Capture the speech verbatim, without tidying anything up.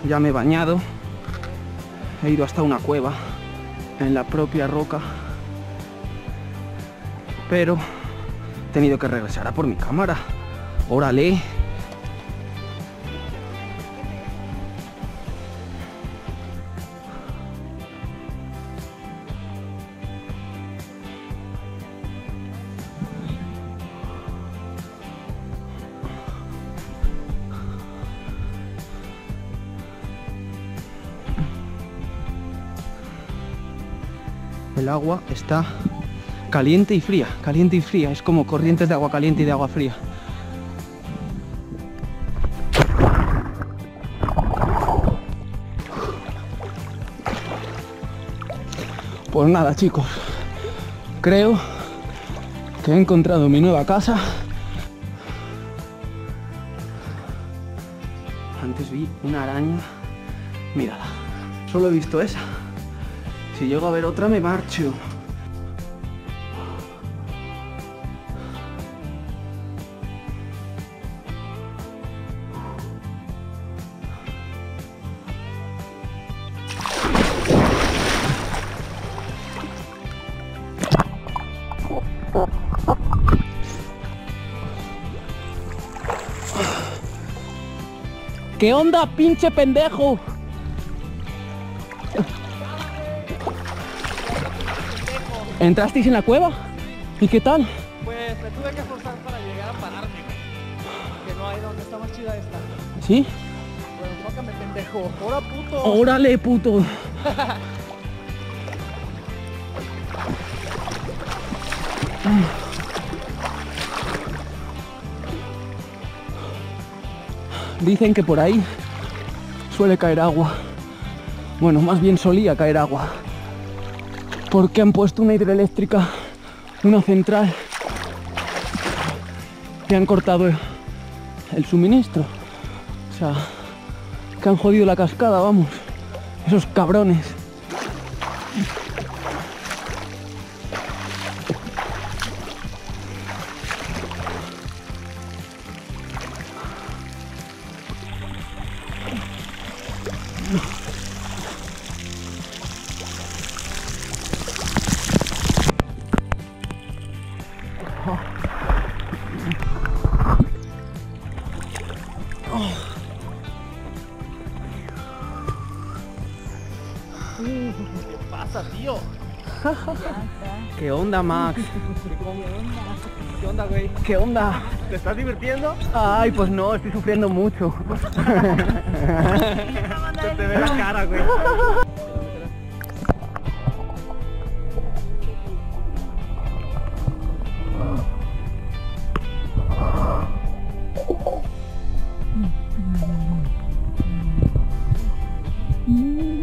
ya me he bañado, he ido hasta una cueva en la propia roca, pero he tenido que regresar a por mi cámara. ¡Órale! El agua está caliente y fría, caliente y fría, es como corrientes de agua caliente y de agua fría. Pues nada, chicos, creo que he encontrado mi nueva casa. Antes vi una araña, mírala, solo he visto esa. Si llego a ver otra me marcho. ¿Qué onda, pinche pendejo? ¿Entrasteis en la cueva? ¿Y qué tal? Pues me tuve que esforzar para llegar a pararme. Que no hay donde está más chida esta. ¿Sí? Bueno, enfócame, pendejo. ¡Hora, puto! ¡Órale, puto! Dicen que por ahí suele caer agua. Bueno, más bien solía caer agua. Porque han puesto una hidroeléctrica, una central, y han cortado el, el suministro. O sea, que han jodido la cascada, vamos. Esos cabrones. ¿Qué pasa, tío? ¿Qué onda, Max? ¿Qué onda, güey? ¿Qué onda? ¿Te estás divirtiendo? Ay, pues no, estoy sufriendo mucho. Se te ve la cara, güey. Mm.